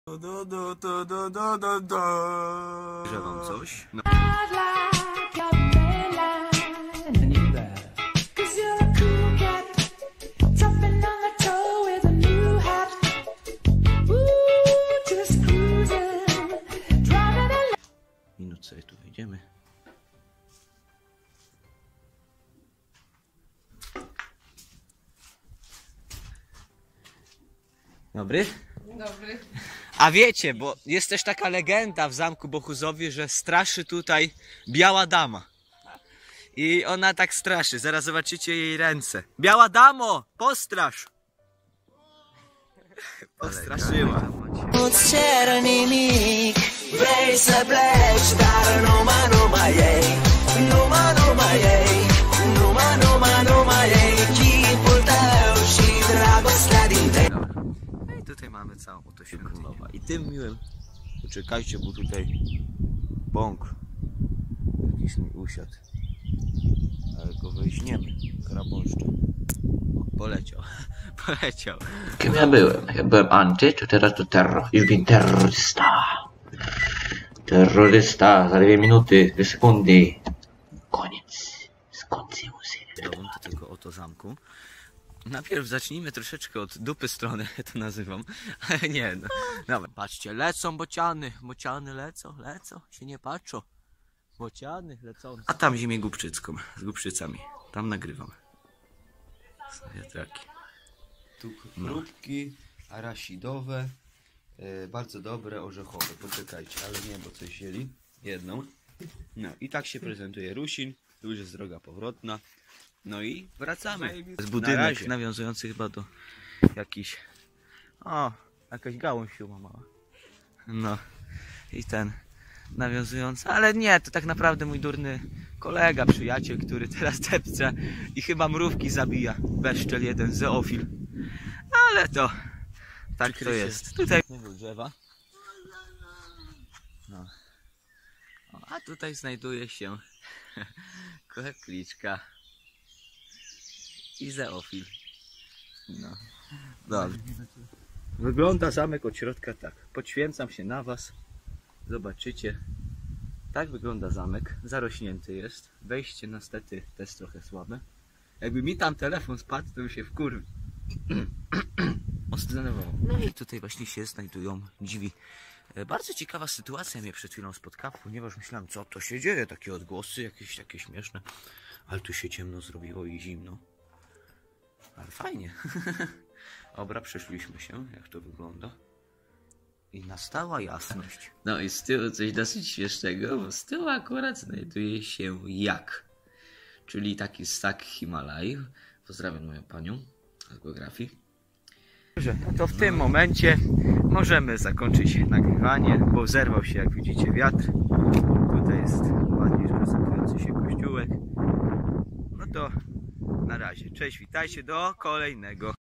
Że wam coś? No. Minut sobie tu wejdziemy. Dobry? Dobry. A wiecie, bo jest też taka legenda w Zamku Bohuzowie, że straszy tutaj biała dama. I ona tak straszy, zaraz zobaczycie jej ręce. Biała damo, postrasz! Postraszyła. No i tutaj mamy całą oto świątynię. I tym miłym, poczekajcie, bo tutaj bąk jakiś mi usiadł. Ale go weźmiemy, krabąszcza. Poleciał, poleciał. Kim ja byłem? Ja byłem anty, to teraz to terror. Już bin terrorysta. Terrorysta, za 2 minuty, 2 sekundy. Koniec. Skończył się. Do tego oto zamku. Najpierw zacznijmy troszeczkę od dupy strony, to nazywam. Ale nie, no. Dobra. Patrzcie, lecą bociany. Bociany lecą, się nie patrzą. Bociany lecą. A tam ziemię głupczycką, z głupczycami. Tam nagrywam. Wiatraki. Tu chrupki, arasidowe, bardzo dobre, orzechowe. Poczekajcie, ale nie, bo coś wzięli. Jedną. No i tak się prezentuje Rusin. Tu już jest droga powrotna. No i wracamy. Z budynek nawiązujący chyba do jakiś... O, jakaś gałąź się mała. No i ten nawiązujący, ale nie, to tak naprawdę mój durny kolega, przyjaciel, który teraz depce i chyba mrówki zabija. Beszczel jeden, zoofil. Ale to tak to jest. Tutaj drzewa. No. O, a tutaj znajduje się kotliczka i zoofil. No. Dobrze. Wygląda zamek od środka tak. Podświęcam się na was. Zobaczycie. Tak wygląda zamek. Zarośnięty jest. Wejście niestety też trochę słabe. Jakby mi tam telefon spadł, to bym się wkurwił. No i tutaj właśnie się znajdują drzwi. Bardzo ciekawa sytuacja mnie przed chwilą spotkała, ponieważ myślałem, co to się dzieje, takie odgłosy jakieś takie śmieszne. Ale tu się ciemno zrobiło i zimno. Ale fajnie. Dobra, przeszliśmy się, jak to wygląda. I nastała jasność. No i z tyłu coś dosyć śmiesznego, bo z tyłu akurat znajduje się jak. Czyli taki ssak Himalaj. Pozdrawiam moją panią z geografii. Dobrze, no to w tym momencie możemy zakończyć nagrywanie, bo zerwał się, jak widzicie, wiatr. Tutaj jest ładnie prezentujący się kościółek. No to na razie. Cześć, witajcie do kolejnego.